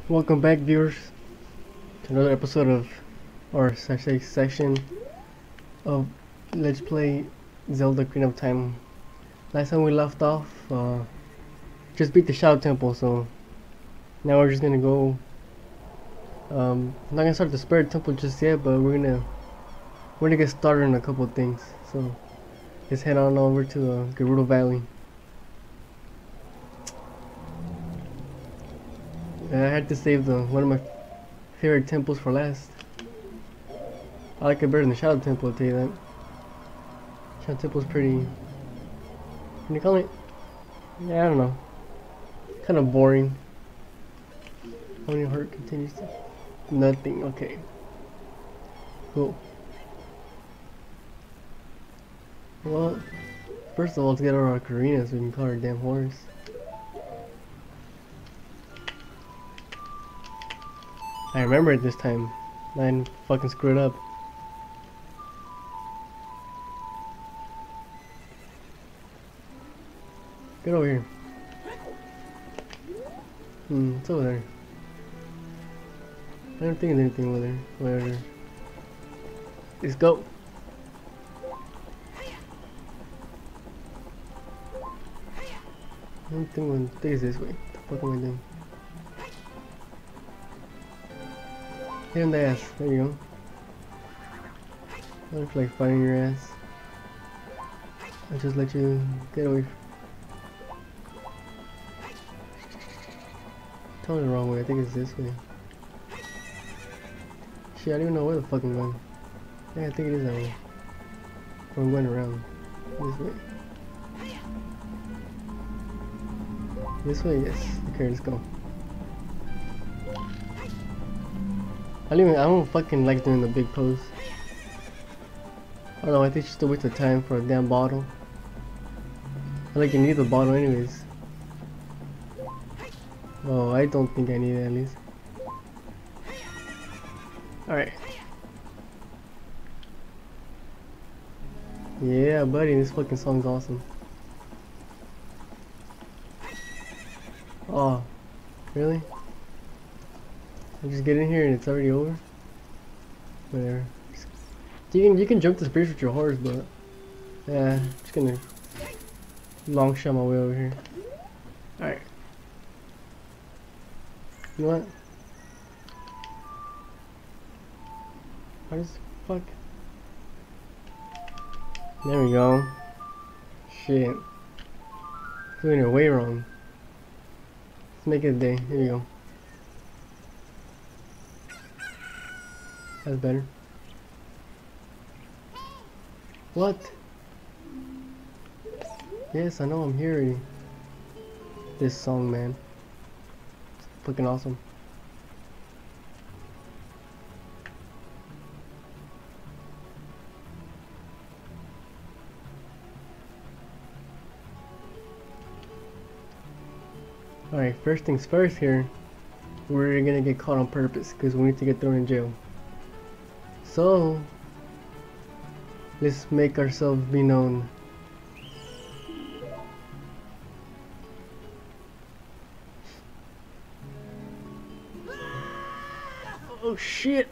Welcome back, viewers, to another episode of, or should I say, section of Let's Play Zelda Ocarina of Time. Last time we left off, just beat the Shadow Temple, so now we're just gonna go. I'm not gonna start the Spirit Temple just yet, but we're gonna get started on a couple of things. So let's head on over to Gerudo Valley. I had to save one of my favorite temples for last. I like it better than the Shadow Temple, I'll tell you that. Shadow Temple's pretty... Can you call it? Yeah, I don't know. Kind of boring. How many heart continues to... Nothing, okay. Cool. Well, first of all, let's get our ocarina so we can call our damn horse. I remember it this time. I didn't fucking screw it up. Get over here. It's over there. I don't think there's anything over there. Whatever. Let's go. I don't think it's this way. What the fuck am I doing? Hit in the ass. There you go. I don't feel like fighting your ass. I'll just let you get away. Totally the wrong way. I think it's this way. Shit, I don't even know where the fuck I'm going. Yeah, I think it is that way. Or I'm going around. This way. This way, yes. Okay, let's go. I don't fucking like doing the big pose. I don't know, I think it's just a waste of time for a damn bottle. I like you need the bottle anyways. Oh, I don't think I need it at least. Alright. Yeah, buddy, this fucking song's awesome. Oh, really? I just get in here and it's already over? Whatever. You can jump this bridge with your horse, but yeah, just gonna long shot my way over here. Alright. You know what? How does fuck? There we go. Shit. Doing it way wrong. Let's make it a day. Here we go. That's better. What? Yes, I know I'm hearing this song, man. It's fucking awesome. Alright, first things first here. We're gonna get caught on purpose because we need to get thrown in jail. So, let's make ourselves be known. Oh shit!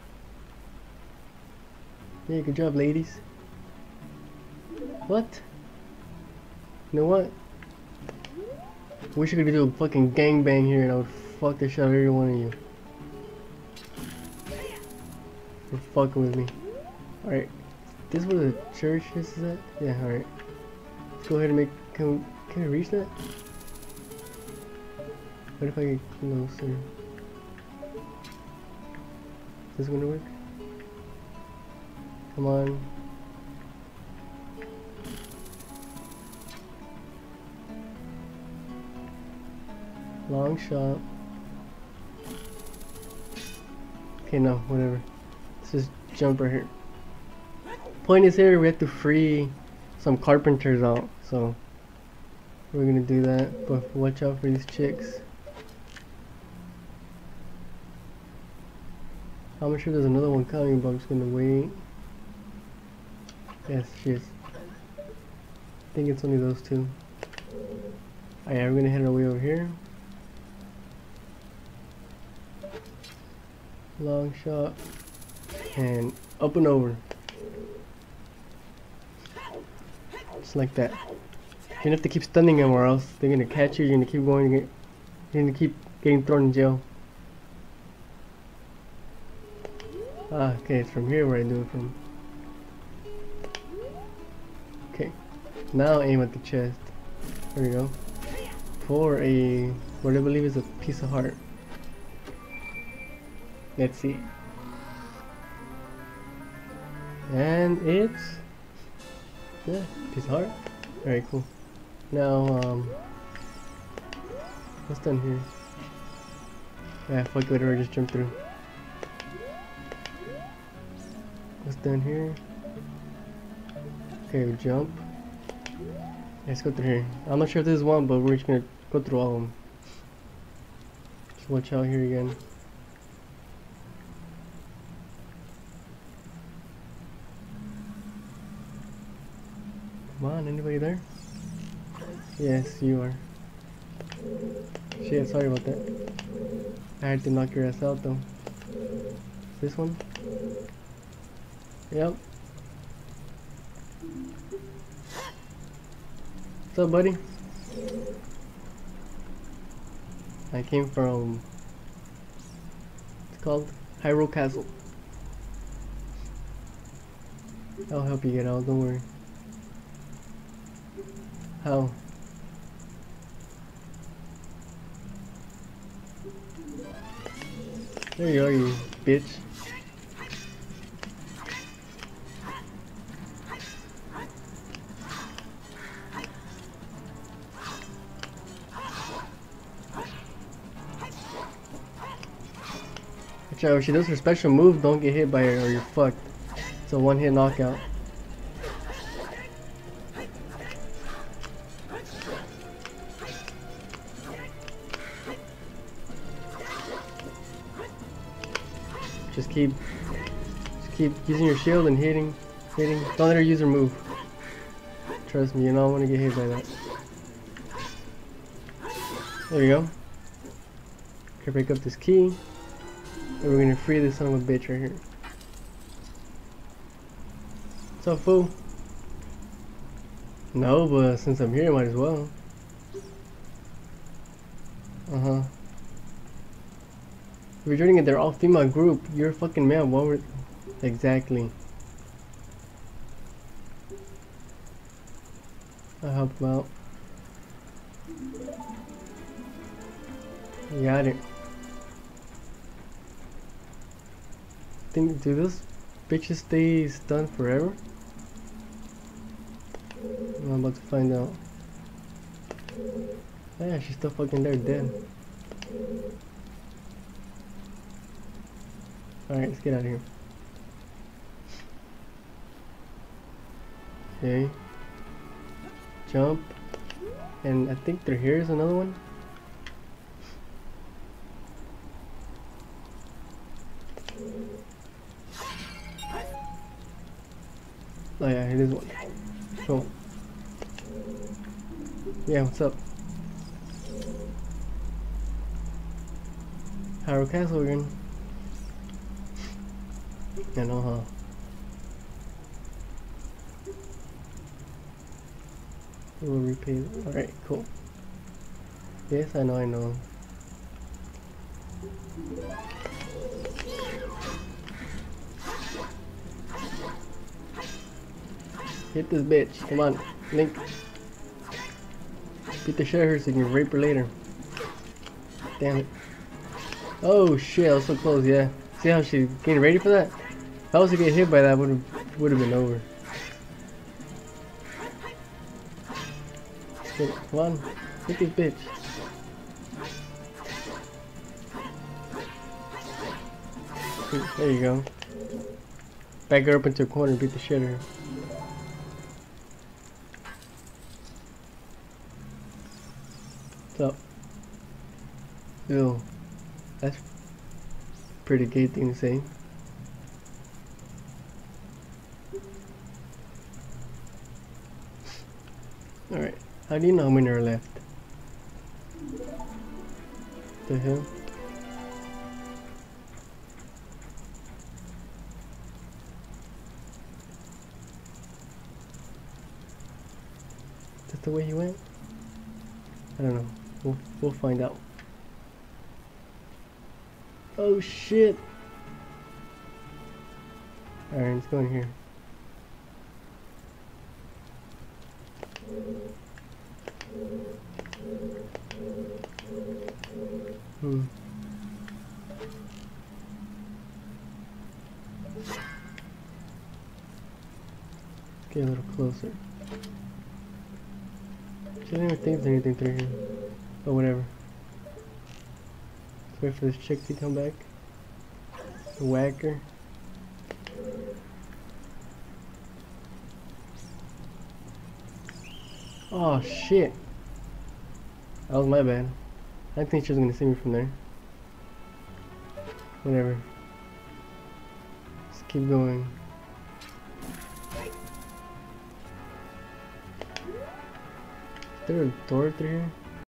Yeah, good job, ladies. What? You know what? Wish I could do a fucking gangbang here and I would fuck the shit out of every one of you. You're fucking with me. Alright. This is where the church is at? Yeah, alright. Let's go ahead and make... Can I reach that? What if I get closer? Is this gonna work? Come on. Long shot. Okay, no, whatever. Let's just jump right here. Point is here, we have to free some carpenters out, so we're gonna do that, but watch out for these chicks. I'm sure there's another one coming, but I'm just gonna wait. Yes, she is. I think it's only those two. Alright, we're gonna head our way over here. Long shot. And up and over. Just like that. You don't have to keep stunning them or else they're gonna catch you, you're gonna keep going, you're gonna keep getting thrown in jail. Ah, okay, it's from here where I do it from. Okay, now aim at the chest. There we go. For a, what I believe is a piece of heart. Let's see. And it's, yeah, piece of heart. Alright, cool. Now, what's done here? Yeah, fuck it, whatever, just jump through. What's done here? Okay, we jump. Let's go through here. I'm not sure if this is one, but we're just gonna go through all of them. Just watch out here again. Come on, anybody there? Yes, you are. Shit, sorry about that. I had to knock your ass out though. This one? Yep. What's up, buddy? I came from, it's called Hyrule Castle. I'll help you get out, don't worry. How? There you are, you bitch. Watch out, if she does her special move, don't get hit by her or you're fucked. It's a one-hit knockout. Just keep using your shield and hitting. Don't let her use her move. Trust me, you don't want to get hit by that. There we go. Can pick up this key. And we're gonna free this son of a bitch right here. What's up, fool? No, but since I'm here, might as well. Uh-huh. If you're joining their all-female group, you're a fucking man. What were... Exactly. I'll help them out. You got it. Do those bitches stay stunned forever? I'm about to find out. Yeah, she's still fucking there, dead. Alright, let's get out of here. Okay. Jump. And I think through here is another one. Oh yeah, it is one. Cool. Yeah, what's up? Hyrule Castle again. I know, huh? We'll repay. Alright, cool. Yes, I know. Hit this bitch. Come on, Link. Beat the shit out of her so you can rape her later. Damn it. Oh shit, I was so close, yeah. See how she's getting ready for that? If I was to get hit by that, would have been over. Okay, come on, hit this bitch. There you go. Back her up into a corner and beat the shit out of her. What's up? Ew. That's a pretty gay thing to say. Alright, how do you know how many are left? The hell? the way he went? I don't know. We'll find out. Oh shit! Alright, let's go in here. Get a little closer. I don't even think there's anything through here. But whatever. Let's wait for this chick to come back. The whacker. Oh shit. That was my bad. I think she was gonna see me from there. Whatever. Let's keep going. Is there a door through here?